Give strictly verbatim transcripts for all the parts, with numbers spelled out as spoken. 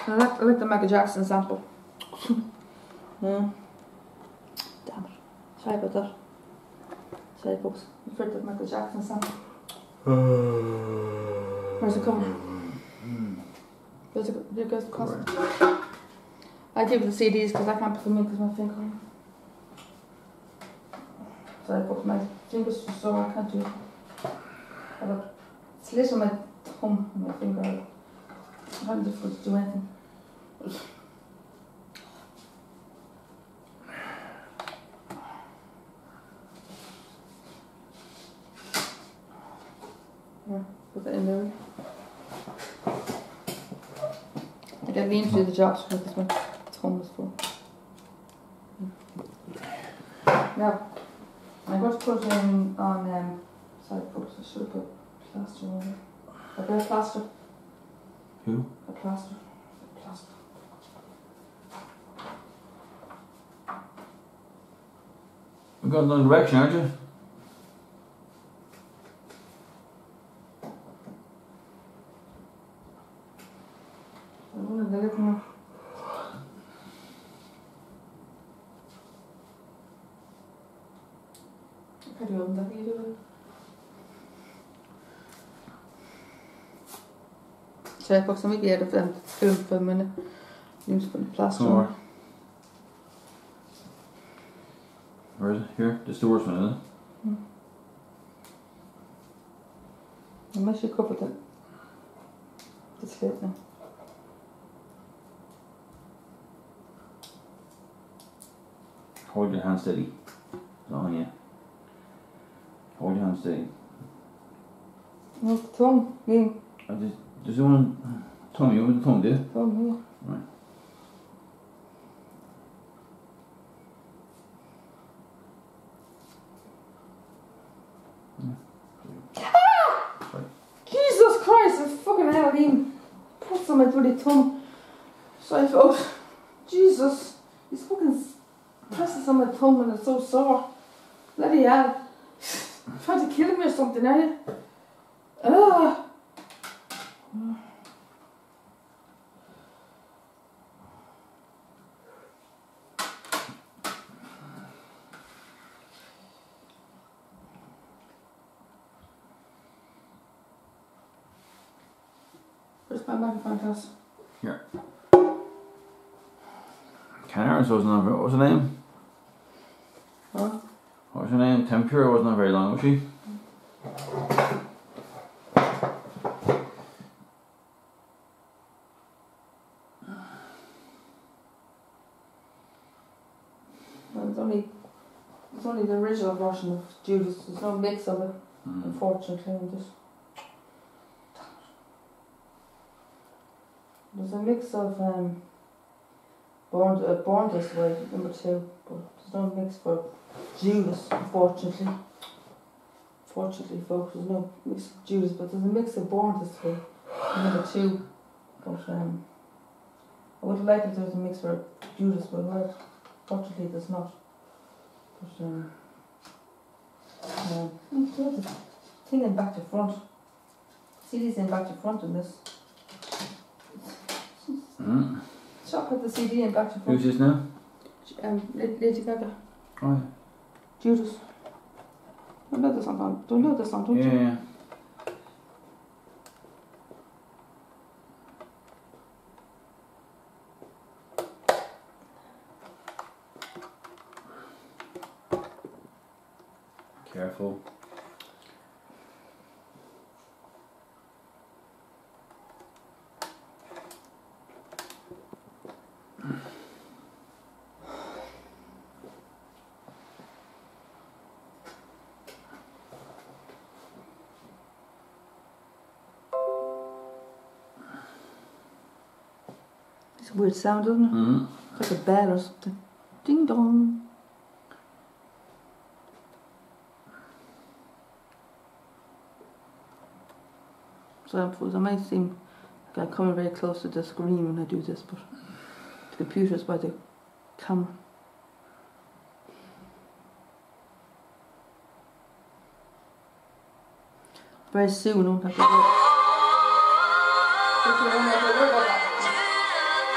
I like, I like the Michael Jackson sample. Yeah. Damn it. Sorry about that. Sorry folks. I prefer the Michael Jackson sample. Where's it coming? Where's it coming? Where's it coming? I give the C Ds because I can't put them in because my finger. Sorry folks, my fingers are sore, I can't do it. I have a slit on my thumb and my finger. It's very difficult to do anything. Yeah, put that in there. I get Liam to do the jobs because my thumb is full. Now, I'm going to put it in on, um, sorry folks, I should have put plaster on it. I got a plaster. Who? A plaster. A plaster. We're going another direction, aren't you? I wanted a little more. How do you open that? How do you do it? Sorry, folks, I might be out of um, film for a minute. I'm just putting plaster Somewhere. on. Where is it? Here? This is the worst one, isn't it? Hmm. I might should cover the, the slit now. Hold your hand steady. It's on you. Hold your hand steady. No, the thumb. Yeah. I just, just one thumb. You want the thumb, do you? Thumb, yeah. Right. Jesus Christ, I fucking hell, Liam. Put on my bloody thumb. Sorry folks. Jesus. He's fucking presses on my thumb and it's so sore. Bloody hell. You're trying to kill me or something, are you? Ah. Where's my microphone toss? Here. Canary wasn't on, what was her name? Huh? What was her name? Tempura wasn't on very long, was she? Well, it's only, it's only the original version of Judas. There's no mix of it, Mm. unfortunately. I'm just There's a mix of um, Born, uh, Born This Way, number two, but there's no mix for Judas, unfortunately. Fortunately, folks, there's no mix of Judas, but there's a mix of Born This Way, number two. But um, I would like if there was a mix for Judas, but well, fortunately there's not. But um, um, there's a thing in back to front. C D's in back to front in this. Mm. Shop with the C D and back to front. Who's this now? Um, Lady Gaga. Oh, yeah. Judas. Don't know this song, don't know this song, don't Yeah, you? yeah. Careful. It's a weird sound, doesn't it? Mm-hmm. It's like a bell or something. Ding dong. So I suppose I might seem like I'm coming very close to the screen when I do this, but the computer's by the camera. Very soon I won't have to worry. I won't have to worry about that.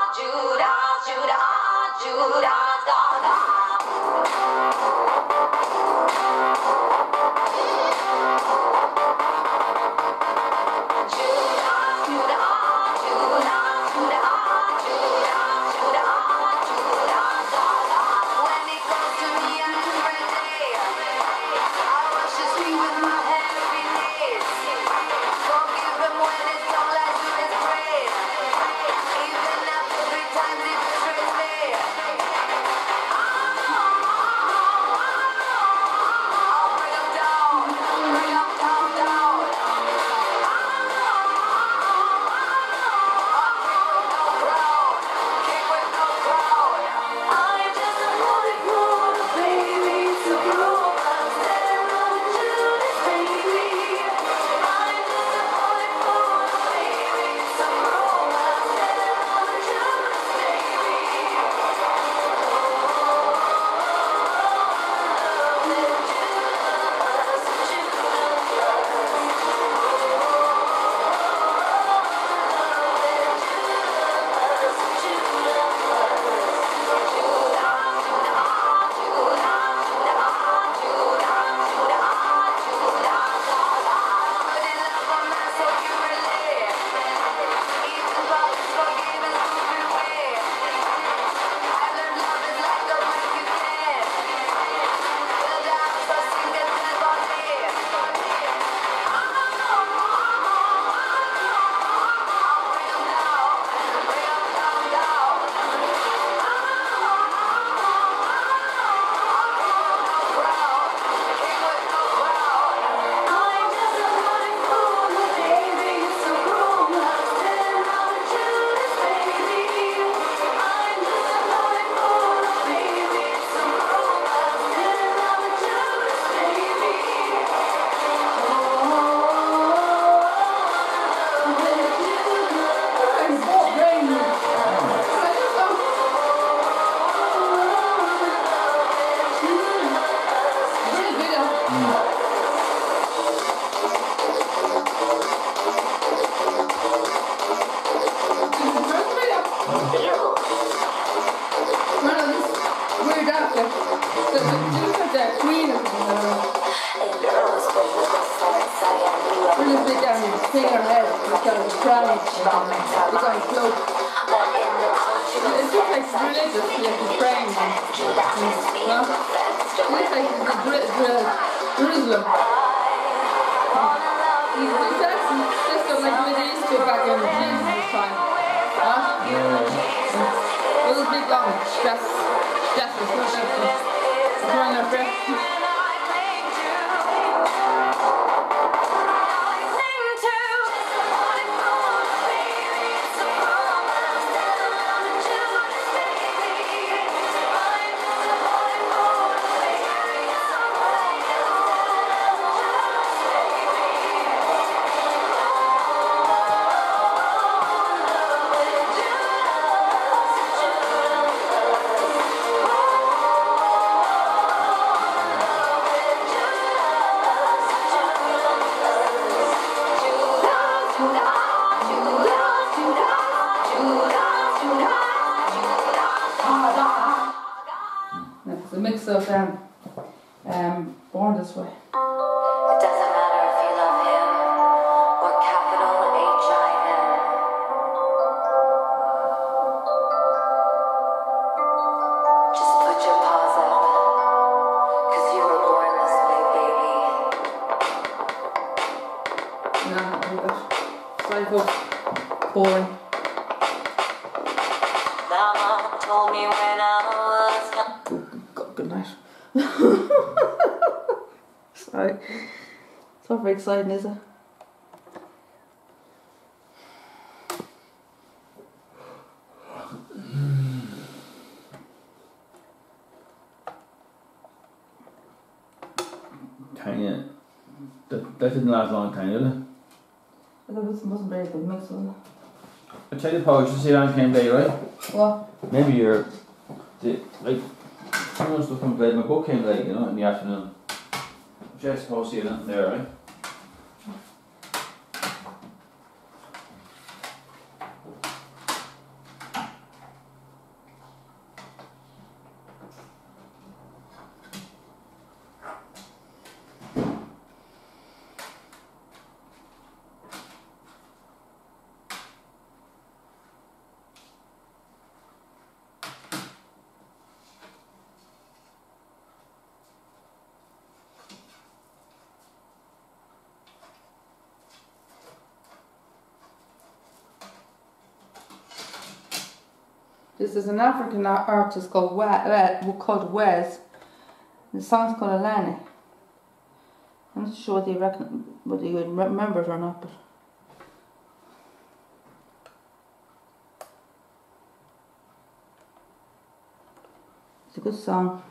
Of um, um, Born This Way. It doesn't matter if you love him or capital H I M. Just put your paws up, cause you were born this way, baby. No, not really good. Sorry folks. Boring. Mama told me when I was young. Good, good night. Sorry. It's not very exciting, is it? Tania, that, that didn't last long, Tania, did it? But it wasn't, wasn't very good mix, was it? I tell you, Paul, you should see that came day, right? What? Maybe you're, the, like, someone stuff comes late, my book came late, you know, in the afternoon. Which I suppose you nothing there, right? This is an African ar- artist called Wa- uh, called Wes. The song's called Alani. I'm not sure whether you reckon, whether you would remember it or not, but it's a good song.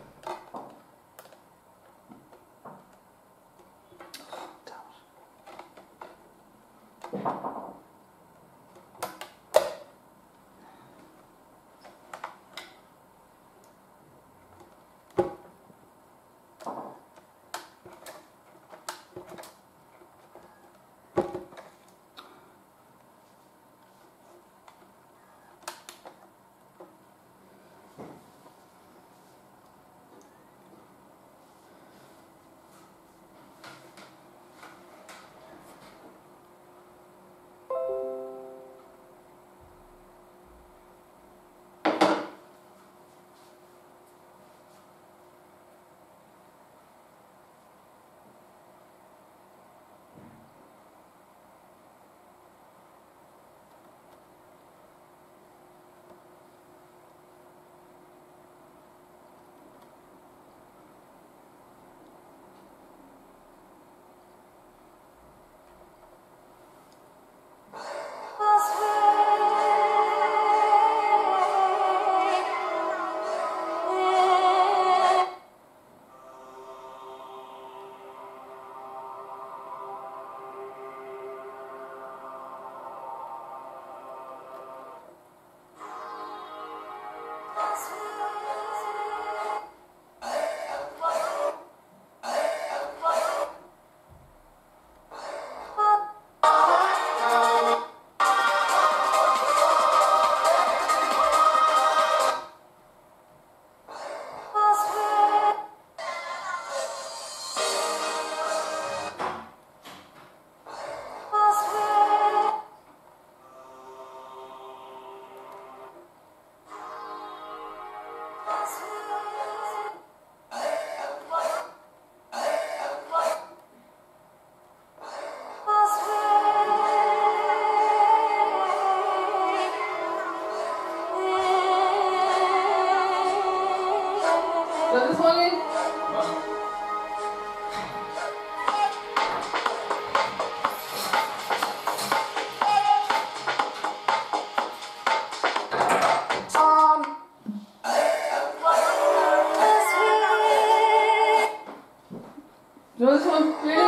Do you know this one? Really?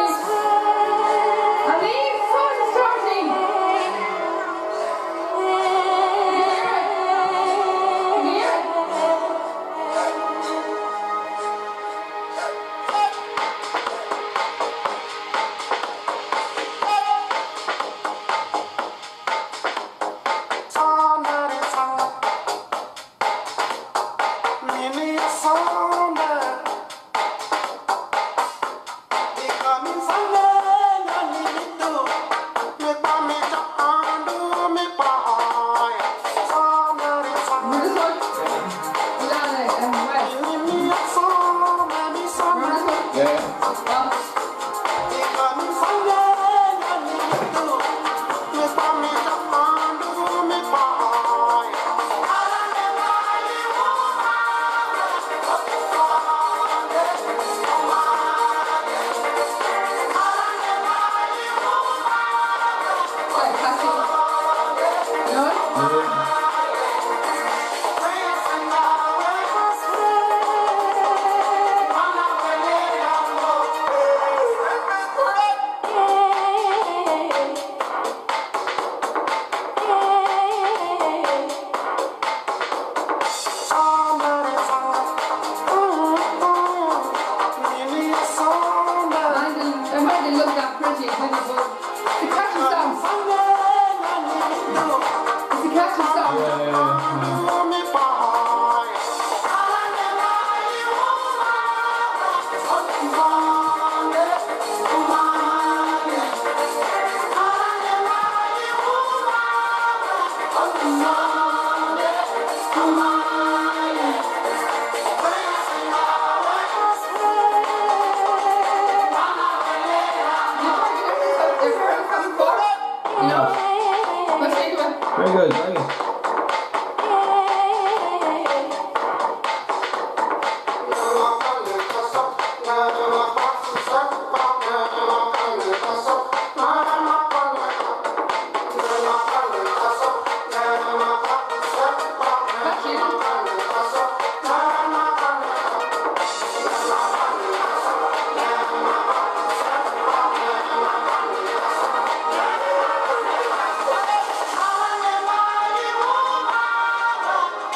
I think the song is starting! Can you hear it?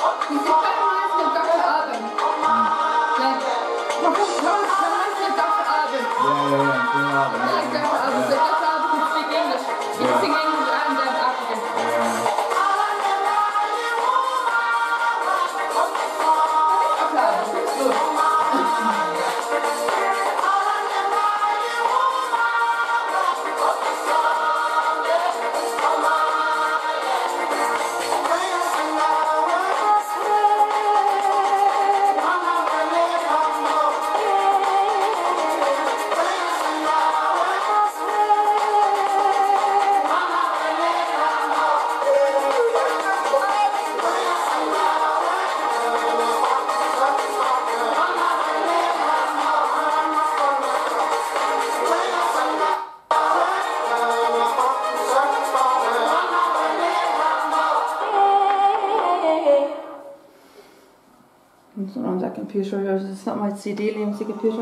You see, kind of reminds me of Doctor Alban. Like, what reminds me of Doctor Alban. Yeah, yeah, yeah. Doctor Alban. I like Doctor Alban. So Doctor Alban can speak English. He can sing English and um, African. Yeah. Doctor Alban, pretty good. It's not on that computer, yours. It's not my C D, Liam's the computer.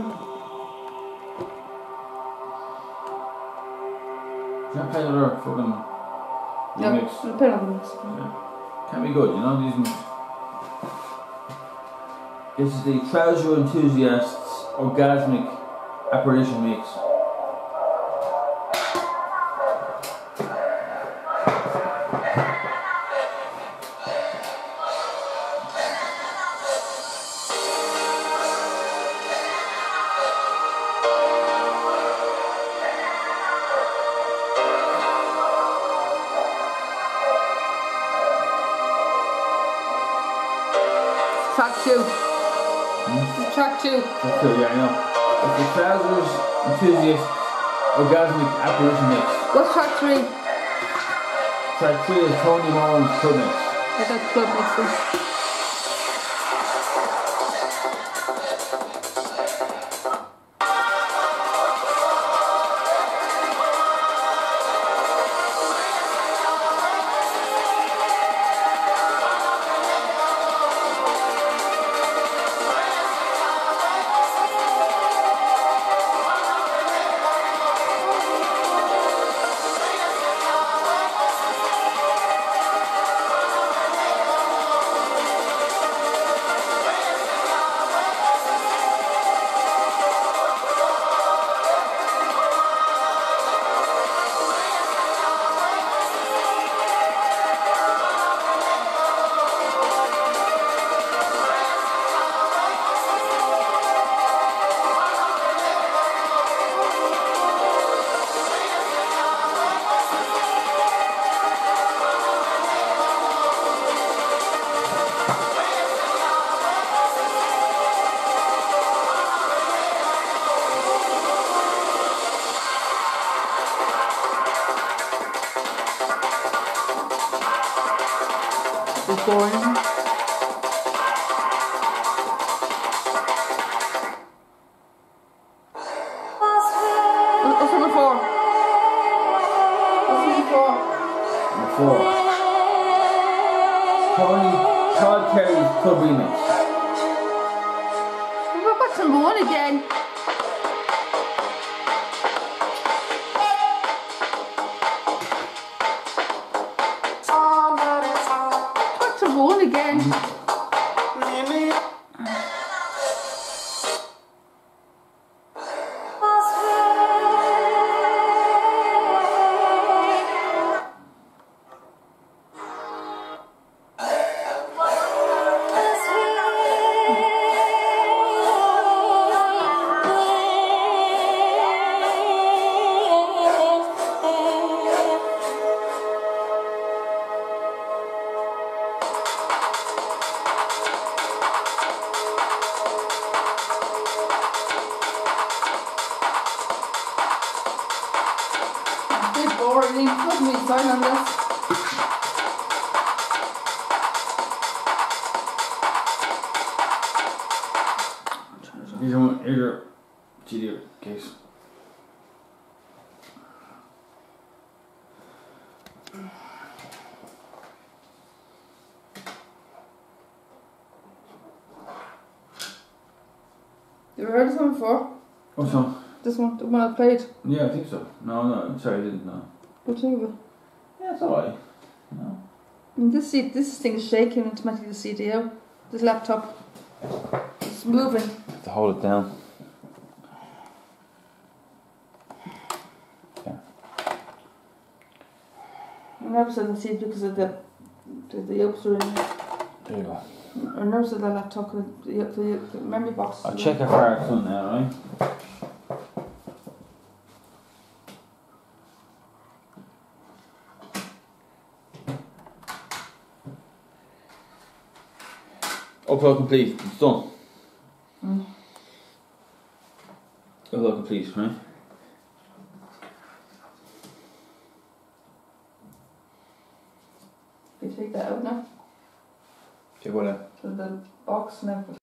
Can't play another fucking remix. Yeah, I'll play another mix. Yeah. Can be good, you know, these ones. This is the Trouser Enthusiasts Orgasmic Apparition Mix. Track two. Hmm? Track two. That's cool, yeah, I know. It's the Trousers Enthusiasts Orgasmic Apparition Mix. What's track three? Track three is Tony Moran's Club Mix. I got club mixing. It's boring. What's number four? What's number four? Number four. Tony Todd Terry's Club Remix. What's number one again? What's number one again? Mm-hmm. It's boring. Put me sign on this. Here's one, here's your C D case. You ever heard of this one before? What song? This one, the one I played. Yeah, I think so. No, no, sorry, I didn't know. What do you think of it? Yeah, it's alright. No. And this C this thing is shaking automatically. The C D out. This laptop. It's moving. To hold it down. Yeah. I nervous I can see it because of the the, the yolks are in there. There you go. I'm nervous of the laptop. The, the, the, the memory box. I'll check how far it's done now, right? Upload complete, it's done. Mm. Upload complete, right? You take that out now. Take what out? So the box now.